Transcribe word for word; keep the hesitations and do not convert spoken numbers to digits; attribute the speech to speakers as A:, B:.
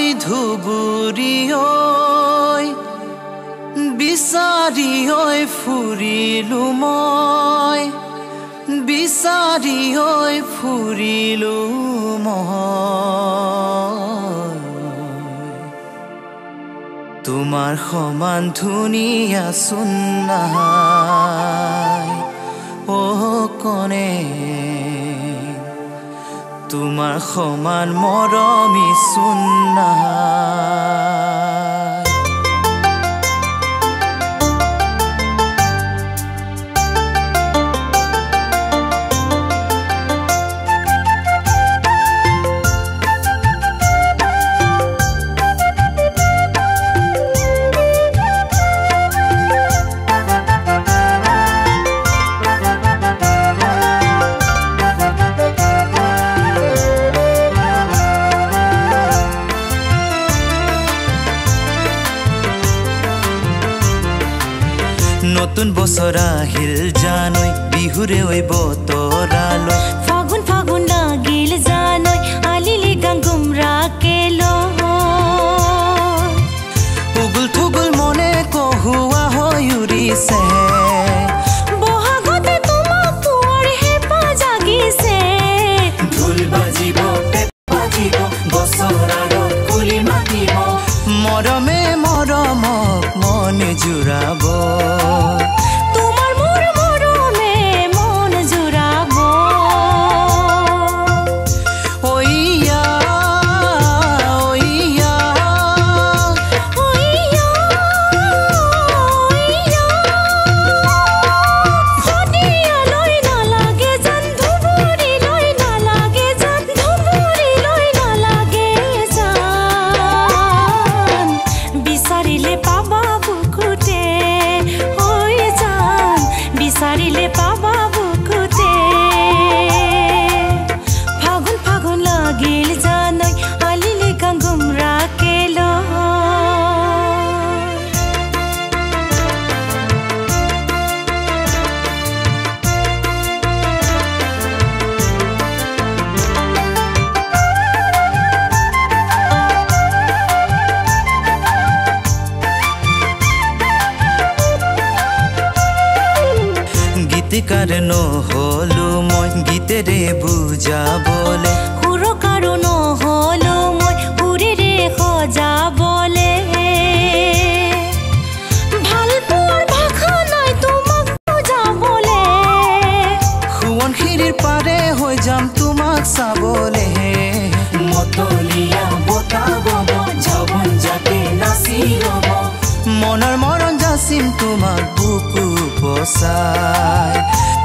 A: ধুবুৰী ঐ বিচাৰি ঐ ফুৰিলো মই বিচাৰি ঐ ফুৰিলো মই তোমাৰ সমান ধুনীয়া সুন্নাই ও কনে তোমাৰ সমান মৰমী সুন্নাই নতুন বছৰ আহিল জানৈ বিহুৰে ঐ বতৰালৈ
B: ফাগুন ফাগুন লাগিল জানৈ আলিলি গাঙ্গুম ৰাকেলো
A: উগুল থুগুল মনে কহুৱা হৈ উৰিছে
B: বহাগতে তোমাক পোৱাৰ হেঁপাহ জাগিছে
A: ঢোল বাজিব পেঁপা বাজিব বছৰত কুলি মাতিব মৰমে মৰমক মনে জুৰাব
B: তোমাৰ মোৰ মৰমে মন জুৰাব
A: ঐয়া ঐয়া
B: ঐয়া ঐয়া সদিয়ালৈ নালাগে যেন ধুবুৰীলৈ নালাগে যেন ধুবুৰীলৈ নালাগে যেন বিচাৰিলে পাবা বুকুতে হৈ যান বিচাৰিলে পাবা বুকুতে ফাগুন ফাগুন লাগিল জানৈ আলিলি গাঙ্গুম ৰাকেলো
A: গীতিকাৰ নহলো মই গীতেৰে বুজাবলে
B: সুৰকাৰ নহলো মই সুৰেৰে সজাবলে ভাল পোৱাৰ ভাষা নাই তোমাক বুজাবলে
A: সোৱণশিৰিৰ পাৰে হৈ যাম তোমাক চাবলে মতলীয়া বতাহ বব ঝবন জাকে নাচি ৰব মনৰ মৰণ যাচিম তোমাক বুকু পচাই